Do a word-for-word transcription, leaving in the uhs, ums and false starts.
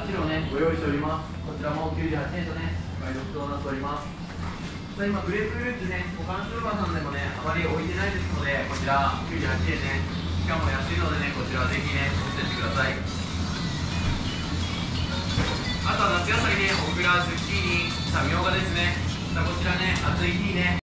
はちろうね、ご用意しております。こちらもきゅうじゅうはちえんとね、お買い得となっております。さあ今、グレープフルーツね、他のスーパーさんでもね、あまり置いてないですので、こちらきゅうじゅうはちえんね、しかも安いのでね、こちらぜひね、持ってってください。あとは夏野菜ね、オクラ、ズッキーニ、さあ、みょうがですね。さあ、こちらね、暑い日にね、